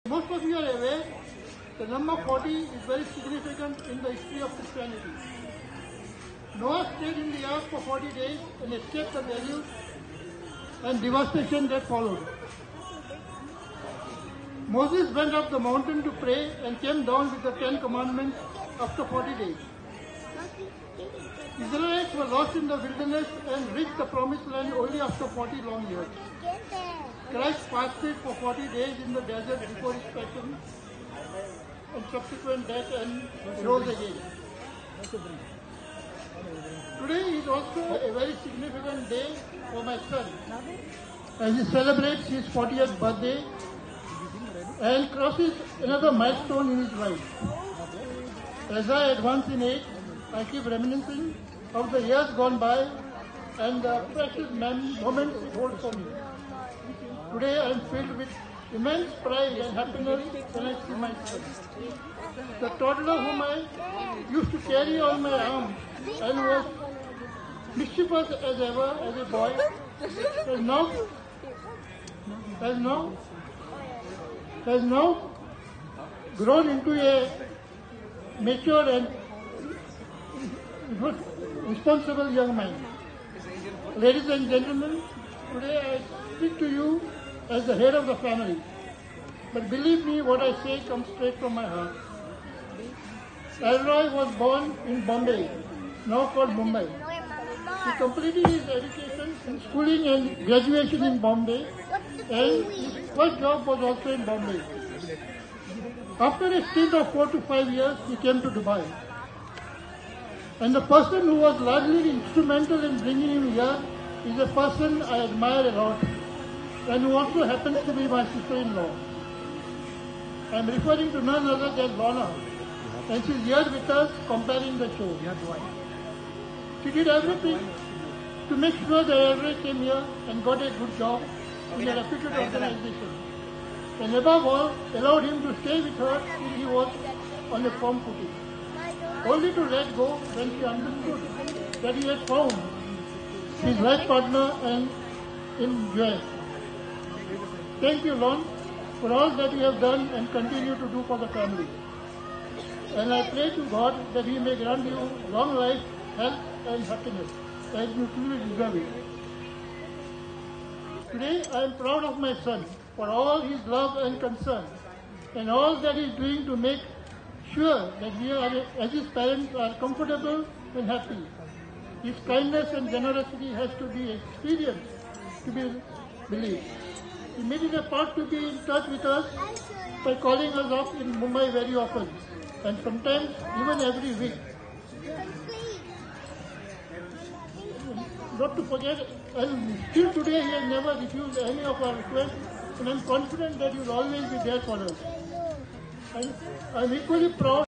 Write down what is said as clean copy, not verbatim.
Most of you are aware the number 40 is very significant in the history of Christianity. Noah stayed in the ark for 40 days and escaped the deluge and devastation that followed. Moses went up the mountain to pray and came down with the 10 commandments after 40 days. Israelites were lost in the wilderness and reached the promised land only after 40 long years. Christ fasted for 40 days in the desert before his passion and subsequent death and rose again. Today is also a very significant day for my son as he celebrates his 40th birthday and crosses another milestone in his life. As I advance in age, I keep reminiscing of the years gone by and the precious moments it holds for me. Today I am filled with immense pride and happiness when I see my son. The toddler whom I used to carry on my arm and was mischievous as ever as a boy has now grown into a mature and responsible young man. Ladies and gentlemen, today I speak to you as the head of the family. But believe me, what I say comes straight from my heart. Elroy was born in Bombay, now called Mumbai. He completed his education in schooling and graduation in Bombay, and his first job was also in Bombay. After a stint of 4 to 5 years, he came to Dubai. And the person who was largely instrumental in bringing him here is a person I admire a lot, and who also happens to be my sister-in-law. I am referring to none other than Lorna, and she is here with us comparing the show. She did everything to make sure that Elroy came here and got a good job in a reputed organization. And above all, allowed him to stay with her till he was on a firm footing. Only to let go when she understood that he had found his life partner and in Joel. Thank you, Lon, for all that you have done and continue to do for the family. And I pray to God that He may grant you long life, health and happiness as you truly deserve it. Today I am proud of my son for all his love and concern and all that he is doing to make sure that we are, as his parents, are comfortable and happy. His kindness and generosity has to be experienced to be believed. He made it a part to be in touch with us by calling us up in Mumbai very often, and sometimes even every week. Not to forget, and still today he has never refused any of our requests, and I am confident that he will always be there for us. And I am equally proud